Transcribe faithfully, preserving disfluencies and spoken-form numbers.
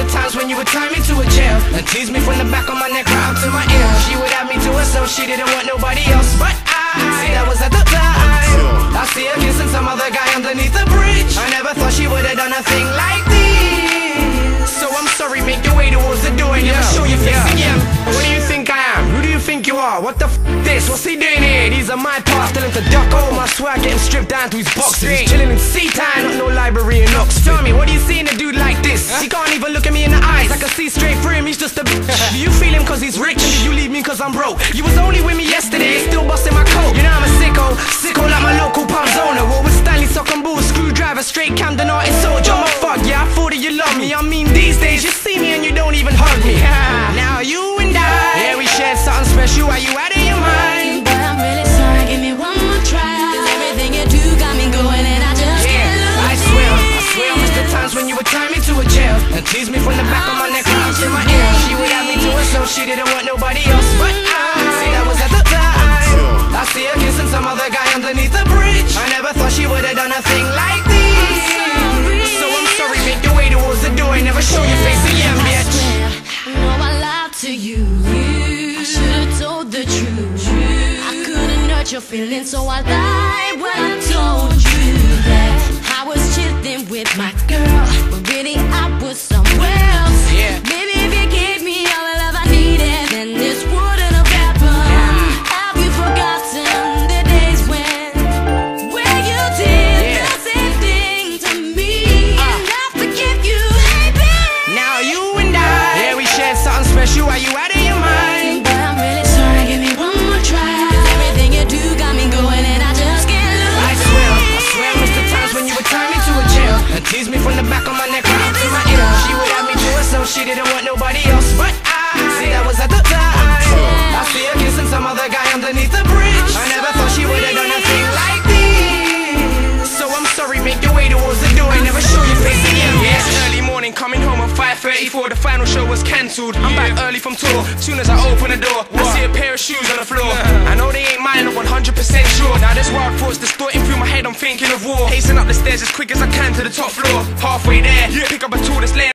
times when you would tie me to a jail and tease me from the back of my neck right up to my ear. She would have me to herself, she didn't want nobody else. But I, that was at the time. I see her kissing some other guy underneath the bridge. I never thought she would have done a thing like this. So I'm sorry, make your way towards the door and never show your face again. What do you think I am? Who do you think you are? What the f this? What's he doing here? These are my parts, tell him to duck. Oh, my swag, get him stripped down to his boxes. He's chilling in Sea-Town, not no library in Oxford. Tell me, what do you see in a dude like this? He can't even look at me in the eyes. I can see straight through him, he's just a bitch. Do you feel him cause he's rich? And did you leave me cause I'm broke? You was only with me yesterday, still busting my coat. You know I'm a sicko, sicko like my local pump owner. What with Stanley sock and boots, screwdriver, straight Camden artist soldier. I'm a fuck, yeah, I thought that you love me. I mean these days, you see me and you don't even hug me. Now you and I, yeah, we shared something special. Are you out of your mind? But I'm really sorry, give me one more try. Cause everything you do got me going and I just Yeah, can't lose I swear, I swear I missed the times when you would tie me to a jail and tease me from the back of my neck right up to my ear. She would have me to herself, she didn't want nobody else. But I, that was at the time. I see her kissing some other guy underneath the bridge. I never thought she would have done a thing like this. So I'm sorry, make your way towards the door and never show your face again, bitch. I know I lied to you. I should've told the truth. I couldn't hurt your feelings, so I lied when I told you that I was chilling with my girl, but really I was somewhere else. Yeah. Maybe if you gave me all the love I needed, then this wouldn't have happened. Have you forgotten the days when, where you did Yeah. the same thing to me? And I forgive you, baby. Now you and I, yeah, we shared something special. Are you out of your mind? But I'm really sorry, give me one more try. Cause everything you do got me going and I just can't lose I swear, I swear I missed the times when you would tie me to a jail and tease me from the back of my neck right up to my ear. She would have me to herself, she didn't want nobody else. But I, that was at the time. I see her kissing some other guy underneath the bridge. I never thought she would have done a thing like this. So I'm sorry, make your way towards the door and never show your face again. Yeah, it's early morning, coming home at five thirty-four. The final show was cancelled. I'm back early from tour. Soon as I open the door, I see a pair of shoes on the floor. I know they ain't mine, I'm one hundred percent sure. Now this wild thoughts distorting through my head, I'm thinking of war. Pacing up the stairs as quick as I can to the top floor. Halfway there, pick up a tool that's laying